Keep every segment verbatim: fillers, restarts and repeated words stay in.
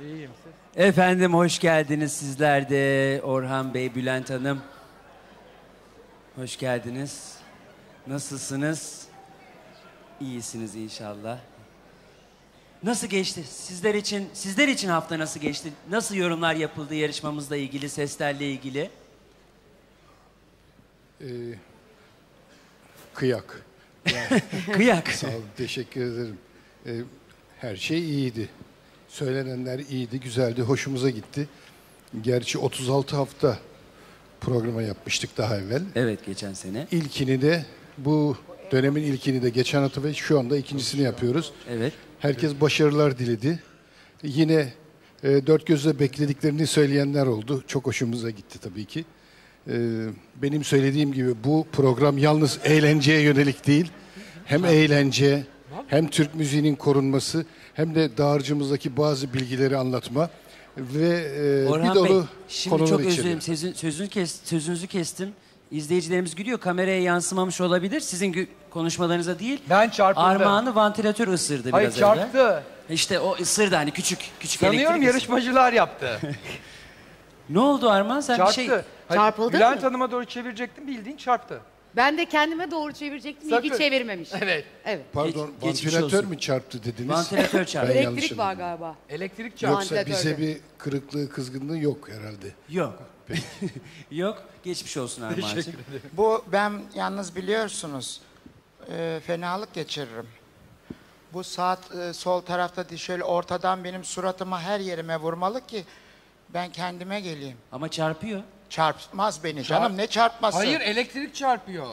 İyiyim siz. Efendim hoş geldiniz sizler de. Orhan Bey, Bülent Hanım. Hoş geldiniz. Nasılsınız? İyisiniz inşallah. Nasıl geçti? Sizler için, sizler için hafta nasıl geçti? Nasıl yorumlar yapıldı yarışmamızla ilgili, seslerle ilgili? Ee, kıyak. Kıyak. Sağ olun, teşekkür ederim. Ee, her şey iyiydi. Söylenenler iyiydi, güzeldi, hoşumuza gitti. Gerçi otuz altı hafta programa yapmıştık daha evvel. Evet, geçen sene. İlkini de, bu dönemin ilkini de geçen hafta ve şu anda ikincisini yapıyoruz. Evet. Herkes başarılar diledi. Yine e, dört gözle beklediklerini söyleyenler oldu. Çok hoşumuza gitti tabii ki. E, benim söylediğim gibi bu program yalnız eğlenceye yönelik değil. Hem eğlence, hem Türk müziğinin korunması, hem de dağarcığımızdaki bazı bilgileri anlatma ve e, Orhan bir dolu Bey, şimdi konular çok özür içeriyor. dilerim. Sözün, sözünü kes, sözünüzü kestim. İzleyicilerimiz gülüyor. Kameraya yansımamış olabilir. Sizin gü- konuşmalarınıza değil. Ben çarpıldım. Armağanı vantilatör ısırdı Hayır, biraz evvel. çarptı. İşte o ısırdı hani küçük küçük Sanıyorum elektrik yarışmacılar yaptı. ısırdı. Ne oldu Armağan? Sen Çarptı. bir şey... Hayır, Çarpıldın Bülent mı? Hanım'a doğru çevirecektim, bildiğin çarptı. Ben de kendime doğru çevirecektim. İyi ki Sakın. çevirmemiş. Evet. Evet. Pardon, Geç- geçmiş vantilatör olsun. mü çarptı dediniz? Vantilatör çarptı. Ben yanlış Elektrik var anladım. galiba. Elektrik çarptı. Yoksa Vantilatörde. bize bir kırıklığı, kızgınlığı yok herhalde. Yok. Yok. Geçmiş olsun Armağan'cığım. Bu ben yalnız biliyorsunuz e, fenalık geçiririm. Bu saat e, sol tarafta değil, şöyle ortadan benim suratıma her yerime vurmalı ki ben kendime geleyim. Ama çarpıyor. Çarpmaz beni canım, ne çarpması? Hayır, elektrik çarpıyor.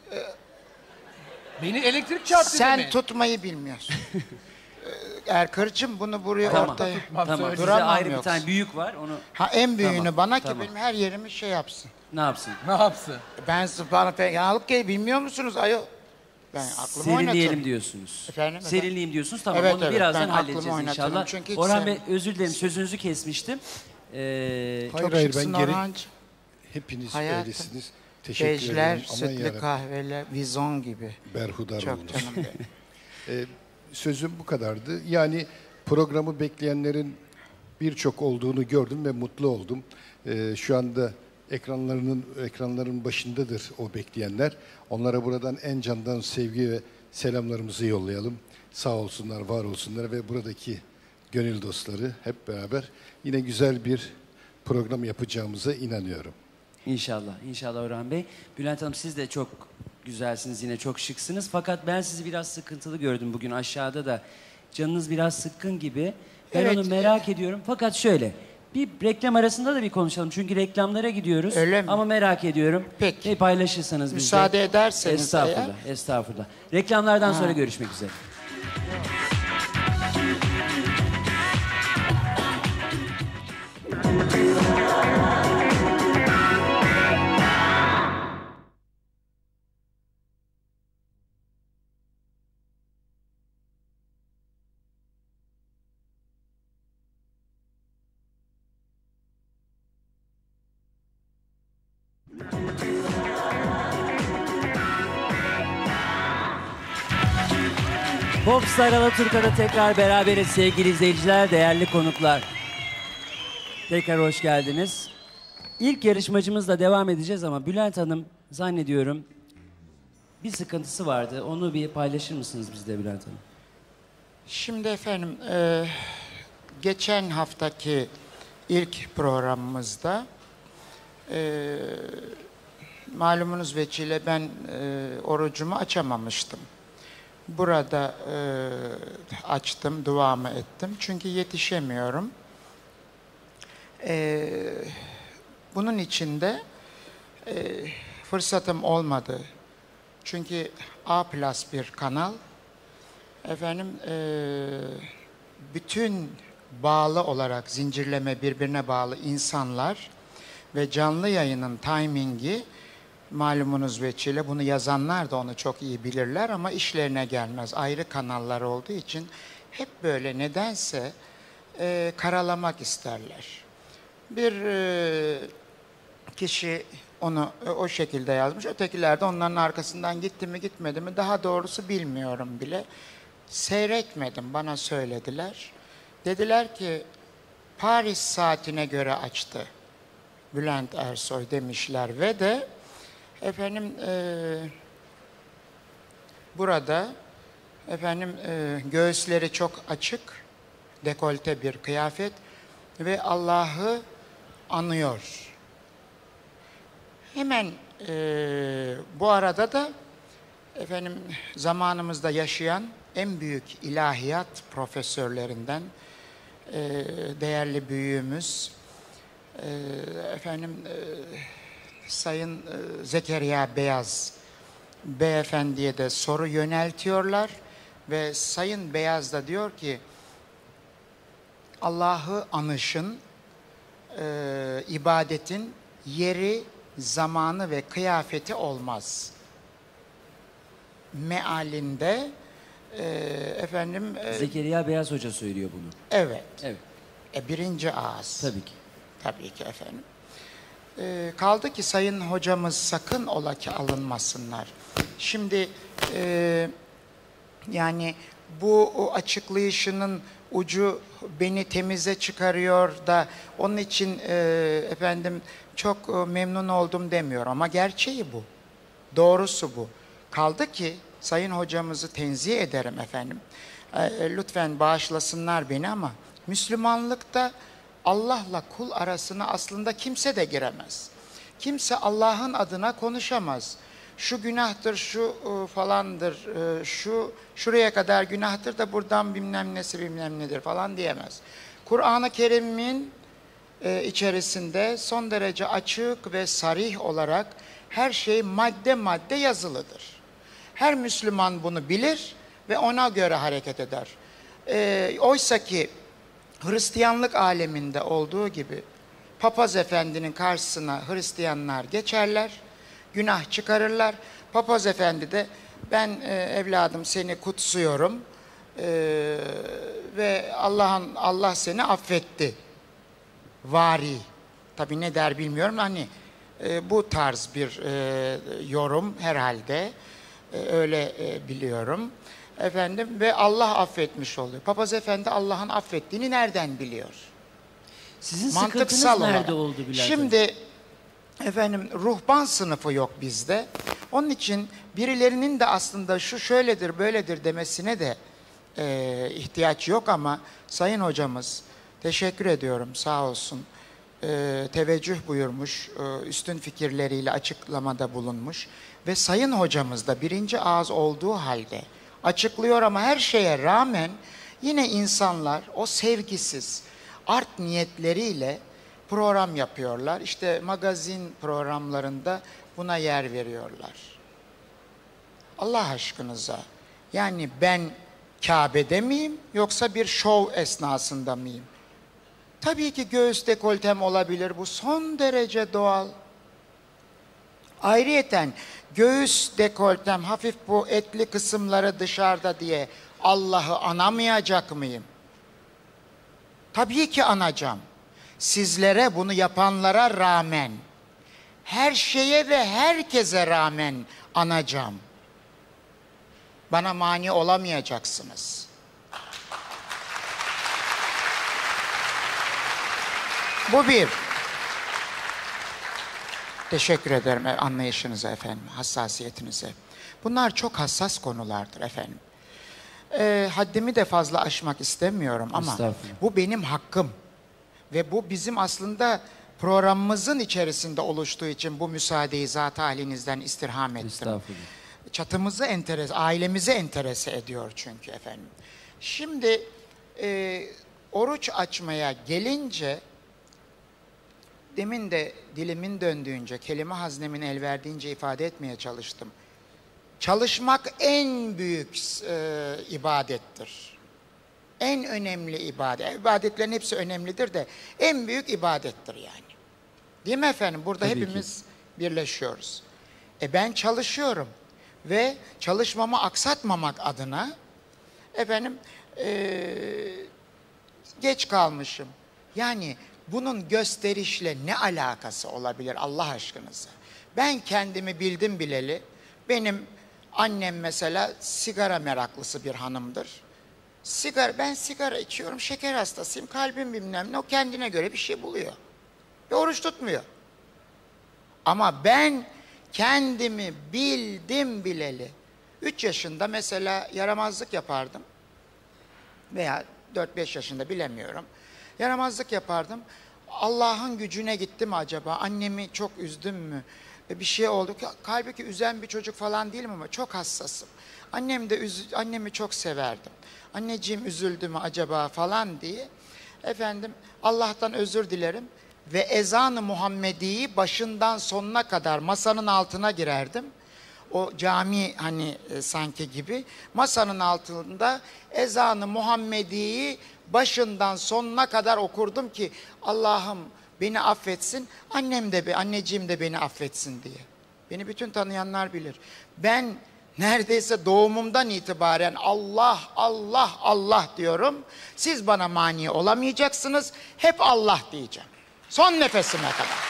Beni elektrik çarptı Sen demek. tutmayı bilmiyorsun. Ee, Erkır'cığım bunu buraya Tamam. ortaya... Tutmam, Tamam. söyle. Bizde Duramam ayrı bir yoksa. tane büyük var. Onu Ha en büyüğünü Tamam, bana ki tamam. benim her yerimi şey yapsın. ne yapsın? Ne yapsın? Ben bana fenalık geliyor, bilmiyor musunuz ayol? Ben aklımı Serinleyelim oynatırım. diyorsunuz. Efendim, efendim? Serinleyeyim diyorsunuz. Tamam, Evet, onu evet, birazdan ben halledeceğiz aklımı oynatırım inşallah. çünkü hiç Orhan Bey, sevmem. özür dilerim, sözünüzü kesmiştim. Ee, Hayır Çok hayır, şıksın ben geri... Orhancığım. Hepiniz Hayatım. öylesiniz. Teşekkür Bejler, ederim. Aman sütlü yarabbim, kahveler, vizon gibi. berhudar Çok olunuz. canım benim. Ee, sözüm bu kadardı. Yani programı bekleyenlerin birçok olduğunu gördüm ve mutlu oldum. Ee, şu anda ekranlarının ekranların başındadır o bekleyenler. Onlara buradan en candan sevgi ve selamlarımızı yollayalım. Sağ olsunlar, var olsunlar ve buradaki gönül dostları hep beraber yine güzel bir program yapacağımıza inanıyorum. İnşallah, inşallah Orhan Bey. Bülent Hanım, siz de çok güzelsiniz, yine çok şıksınız. Fakat ben sizi biraz sıkıntılı gördüm bugün aşağıda da. Canınız biraz sıkkın gibi. Ben Evet. onu merak ediyorum. Fakat şöyle, bir reklam arasında da bir konuşalım. Çünkü reklamlara gidiyoruz. Öyle mi? Ama merak ediyorum. Peki. Ne paylaşırsanız bizle. Müsaade ederseniz Estağfurullah, estağfurullah. Reklamlardan sonra görüşmek üzere. Popstar Alaturka'da tekrar beraberiz sevgili izleyiciler, değerli konuklar. Tekrar hoş geldiniz. İlk yarışmacımızla devam edeceğiz ama Bülent Hanım zannediyorum bir sıkıntısı vardı. Onu bir paylaşır mısınız bizle Bülent Hanım? Şimdi efendim, e, geçen haftaki ilk programımızda e, malumunuz veçile ben e, orucumu açamamıştım. Burada e, açtım, duamı ettim. Çünkü yetişemiyorum. E, bunun için de e, fırsatım olmadı. Çünkü A plus bir kanal. Efendim, e, bütün bağlı olarak zincirleme birbirine bağlı insanlar ve canlı yayının timingi malumunuz veçile, bunu yazanlar da onu çok iyi bilirler ama işlerine gelmez. Ayrı kanallar olduğu için hep böyle nedense e, karalamak isterler. Bir e, kişi onu e, o şekilde yazmış. Ötekiler de onların arkasından gitti mi gitmedi mi daha doğrusu bilmiyorum bile. Seyretmedim, bana söylediler. Dediler ki Paris saatine göre açtı Bülent Ersoy demişler ve de efendim e, burada efendim e, göğüsleri çok açık, dekolte bir kıyafet ve Allah'ı anıyor. Hemen e, bu arada da efendim zamanımızda yaşayan en büyük ilahiyat profesörlerinden e, değerli büyüğümüz e, efendim e, Sayın e, Zekeriya Beyaz beyefendiye de soru yöneltiyorlar ve Sayın Beyaz da diyor ki Allah'ı anışın, e, ibadetin yeri, zamanı ve kıyafeti olmaz. Mealinde e, efendim e, Zekeriya Beyaz Hoca söylüyor bunu. evet. Evet. E, birinci ağız. Tabii ki. Tabii ki efendim. E, kaldı ki sayın hocamız sakın ola ki alınmasınlar. Şimdi e, yani bu o açıklayışının ucu beni temize çıkarıyor da onun için e, efendim çok e, memnun oldum demiyorum ama gerçeği bu. Doğrusu bu. Kaldı ki sayın hocamızı tenzih ederim efendim. E, lütfen bağışlasınlar beni ama Müslümanlıkta Allah'la kul arasına aslında kimse de giremez. Kimse Allah'ın adına konuşamaz. Şu günahtır, şu e, falandır, e, şu şuraya kadar günahtır da buradan bilmem nesi bilmem nedir falan diyemez. Kur'an-ı Kerim'in e, içerisinde son derece açık ve sarih olarak her şey madde madde yazılıdır. Her Müslüman bunu bilir ve ona göre hareket eder. E, oysa ki Hristiyanlık aleminde olduğu gibi papaz efendinin karşısına Hristiyanlar geçerler, günah çıkarırlar. Papaz efendi de ben e, evladım seni kutsuyorum e, ve Allah'ın Allah seni affetti. Vari. Tabii ne der bilmiyorum. Hani e, bu tarz bir e, yorum herhalde e, öyle e, biliyorum. Efendim ve Allah affetmiş oluyor. Papaz efendi Allah'ın affettiğini nereden biliyor? Sizin Mantıksal sıkıntınız olarak. nerede oldu Bülent Hanım? Şimdi efendim ruhban sınıfı yok bizde. Onun için birilerinin de aslında şu şöyledir böyledir demesine de e, ihtiyaç yok ama sayın hocamız teşekkür ediyorum sağ olsun. E, teveccüh buyurmuş, e, üstün fikirleriyle açıklamada bulunmuş ve sayın hocamız da birinci ağız olduğu halde açıklıyor ama her şeye rağmen yine insanlar o sevgisiz art niyetleriyle program yapıyorlar. İşte magazin programlarında buna yer veriyorlar. Allah aşkınıza yani ben Kabe'de miyim yoksa bir şov esnasında mıyım? Tabii ki göğüs dekoltem olabilir. Bu son derece doğal. Ayrıyeten göğüs dekoltem hafif bu etli kısımları dışarıda diye Allah'ı anamayacak mıyım? Tabii ki anacağım. Sizlere bunu yapanlara rağmen, her şeye ve herkese rağmen anacağım. Bana mani olamayacaksınız. Bu bir. Teşekkür ederim anlayışınıza efendim, hassasiyetinize. Bunlar çok hassas konulardır efendim. Ee, haddimi de fazla aşmak istemiyorum ama bu benim hakkım. Ve bu bizim aslında programımızın içerisinde oluştuğu için bu müsaadeyi zat-ı halinizden istirham ettim. Çatımızı enteres, ailemizi enterese ediyor çünkü efendim. Şimdi e, oruç açmaya gelince demin de dilimin döndüğünce, kelime haznemin el verdiğince ifade etmeye çalıştım. Çalışmak en büyük e, ibadettir. En önemli ibadet. İbadetlerin hepsi önemlidir de en büyük ibadettir yani. Değil mi efendim? Burada Tabii hepimiz ki. birleşiyoruz. E ben çalışıyorum ve çalışmamı aksatmamak adına efendim e, geç kalmışım. Yani bunun gösterişle ne alakası olabilir Allah aşkınıza? Ben kendimi bildim bileli. Benim annem mesela sigara meraklısı bir hanımdır. sigara, ben sigara içiyorum, şeker hastasıyım, kalbim bilmem ne, o kendine göre bir şey buluyor. Ve oruç tutmuyor. Ama ben kendimi bildim bileli. Üç yaşında mesela yaramazlık yapardım. Veya dört beş yaşında bilemiyorum. Yaramazlık yapardım. Allah'ın gücüne gitti mi acaba? Annemi çok üzdüm mü? Bir şey oldu. Halbuki üzen bir çocuk falan değilim ama çok hassasım. Annem de üz annemi çok severdim. Anneciğim üzüldü mü acaba falan diye. Efendim Allah'tan özür dilerim. Ve ezan-ı Muhammedi'yi başından sonuna kadar masanın altına girerdim. O cami hani e, sanki gibi. Masanın altında ezan-ı Muhammedi'yi başından sonuna kadar okurdum ki Allah'ım beni affetsin, annem de, anneciğim de beni affetsin diye. Beni bütün tanıyanlar bilir. Ben neredeyse doğumumdan itibaren Allah, Allah, Allah diyorum. Siz bana mani olamayacaksınız. Hep Allah diyeceğim. Son nefesime kadar.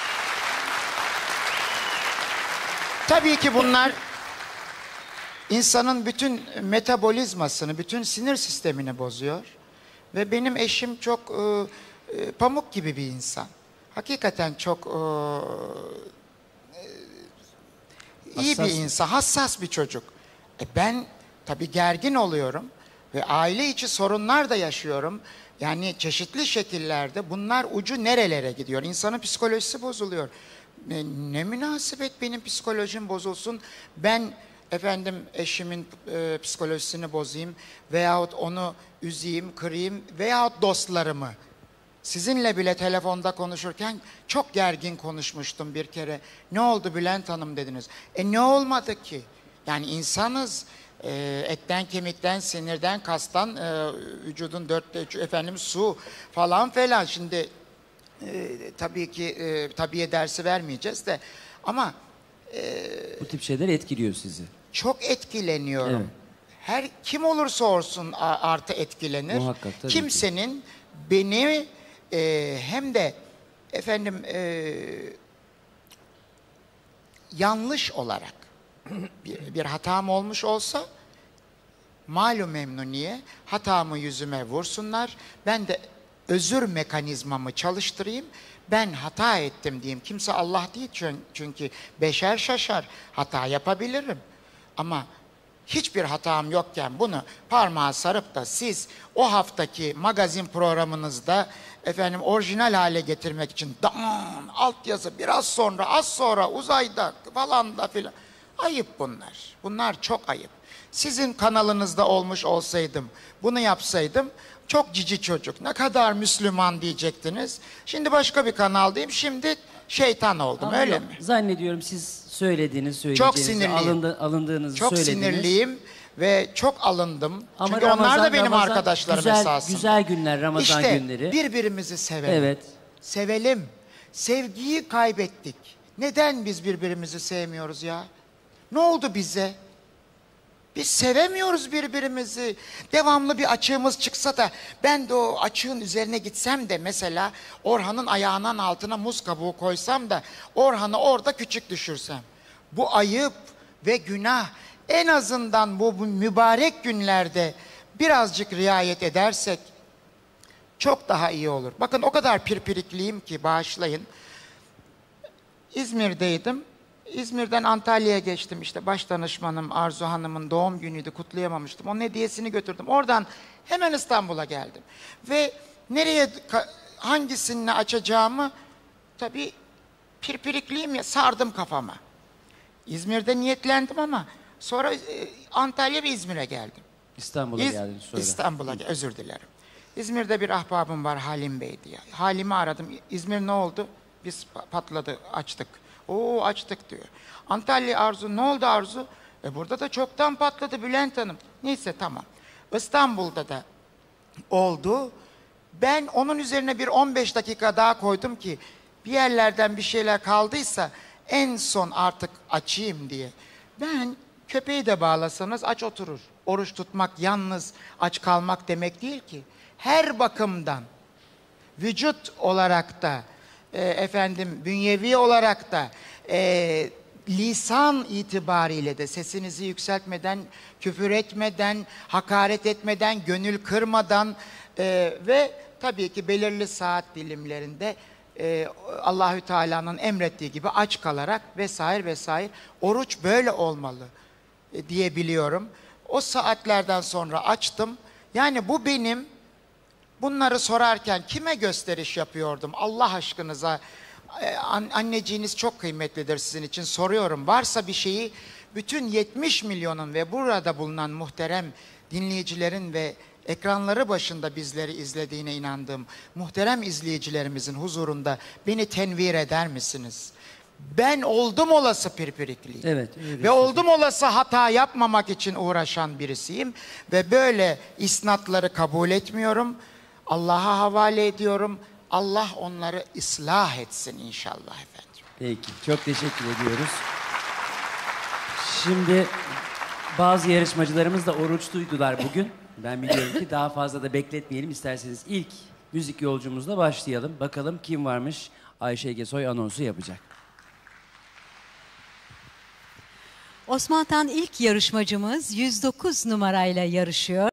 Tabii ki bunlar insanın bütün metabolizmasını, bütün sinir sistemini bozuyor. Ve benim eşim çok e, e, pamuk gibi bir insan. Hakikaten çok e, e, iyi bir insan, hassas bir çocuk. E ben tabii gergin oluyorum ve aile içi sorunlar da yaşıyorum. Yani çeşitli şekillerde bunlar ucu nerelere gidiyor? İnsanın psikolojisi bozuluyor. Ne, ne münasebet benim psikolojim bozulsun. Ben efendim eşimin e, psikolojisini bozayım veyahut onu üzeyim, kırayım veyahut dostlarımı. Sizinle bile telefonda konuşurken çok gergin konuşmuştum bir kere. Ne oldu Bülent Hanım dediniz. E ne olmadı ki? Yani insanız. E, etten, kemikten, sinirden, kastan, e, vücudun dörtte üçü, efendim su falan falan. Şimdi e, tabii ki e, tabiye dersi vermeyeceğiz de ama e, bu tip şeyler etkiliyor sizi. Çok etkileniyorum. Evet. Her kim olursa olsun artı etkilenir. Muhakkak, tabii Kimsenin ki. beni e, hem de efendim e, yanlış olarak bir, bir hatam olmuş olsa malum memnuniye hatamı yüzüme vursunlar. Ben de özür mekanizmamı çalıştırayım. Ben hata ettim diyeyim. Kimse Allah değil çünkü beşer şaşar. Hata yapabilirim. Ama hiçbir hatam yokken bunu parmağa sarıp da siz o haftaki magazin programınızda efendim orijinal hale getirmek için daman altyazı biraz sonra az sonra uzayda falan da filan. Ayıp bunlar. Bunlar çok ayıp. Sizin kanalınızda olmuş olsaydım, bunu yapsaydım çok cici çocuk, ne kadar Müslüman diyecektiniz. Şimdi başka bir kanaldayım, şimdi şeytan oldum. Ama öyle yok, mi? Zannediyorum siz söylediğiniz, söyleyeceğinizi, alındı, alındığınızı çok söylediniz. Çok sinirliyim ve çok alındım. Ama çünkü Ramazan, onlar da benim Ramazan, arkadaşlarım güzel, esasında. Güzel günler, Ramazan işte, günleri. İşte birbirimizi sevelim. Evet. Sevelim. Sevgiyi kaybettik. Neden biz birbirimizi sevmiyoruz ya? Ne oldu bize? Biz sevemiyoruz birbirimizi. Devamlı bir açığımız çıksa da ben de o açığın üzerine gitsem de mesela Orhan'ın ayağının altına muz kabuğu koysam da Orhan'ı orada küçük düşürsem. Bu ayıp ve günah. En azından bu mübarek günlerde birazcık riayet edersek çok daha iyi olur. Bakın o kadar pirpirikliyim ki bağışlayın. İzmir'deydim. İzmir'den Antalya'ya geçtim, işte baş danışmanım Arzu Hanım'ın doğum günüydü, kutlayamamıştım. Onun hediyesini götürdüm. Oradan hemen İstanbul'a geldim. Ve nereye, hangisini açacağımı tabii pirpirikliyim ya, sardım kafama. İzmir'de niyetlendim ama sonra e, Antalya ve İzmir'e geldim. İstanbul'a İz, geldiniz sonra. İstanbul'a, özür dilerim. İzmir'de bir ahbabım var, Halim Bey diye. Halim'i aradım. İzmir ne oldu? Biz patladı, açtık. Oo açtık diyor. Antalya Arzu, ne oldu Arzu? E burada da çoktan patladı Bülent Hanım. Neyse tamam. İstanbul'da da oldu. Ben onun üzerine bir on beş dakika daha koydum ki bir yerlerden bir şeyler kaldıysa en son artık açayım diye. Ben köpeği de bağlasanız aç oturur. Oruç tutmak yalnız aç kalmak demek değil ki. Her bakımdan vücut olarak da E, efendim bünyevi olarak da e, lisan itibariyle de sesinizi yükseltmeden, küfür etmeden, hakaret etmeden, gönül kırmadan e, ve tabii ki belirli saat dilimlerinde e, Allahü Teala'nın emrettiği gibi aç kalarak vesaire vesaire, oruç böyle olmalı e, diyebiliyorum. O saatlerden sonra açtım. Yani bu benim, bunları sorarken kime gösteriş yapıyordum Allah aşkınıza? Ee, anneciğiniz çok kıymetlidir sizin için, soruyorum. Varsa bir şeyi bütün yetmiş milyonun ve burada bulunan muhterem dinleyicilerin ve ekranları başında bizleri izlediğine inandığım muhterem izleyicilerimizin huzurunda beni tenvir eder misiniz? Ben oldum olası pirpirikliyim. Evet. Ve oldum olası hata yapmamak için uğraşan birisiyim. Ve böyle isnatları kabul etmiyorum. Allah'a havale ediyorum. Allah onları ıslah etsin inşallah efendim. Peki, çok teşekkür ediyoruz. Şimdi bazı yarışmacılarımız da oruçluydular bugün. Ben biliyorum ki daha fazla da bekletmeyelim. İsterseniz ilk müzik yolcumuzla başlayalım. Bakalım kim varmış? Ayşe Egesoy anonsu yapacak. Osman Tan ilk yarışmacımız yüz dokuz numarayla yarışıyor.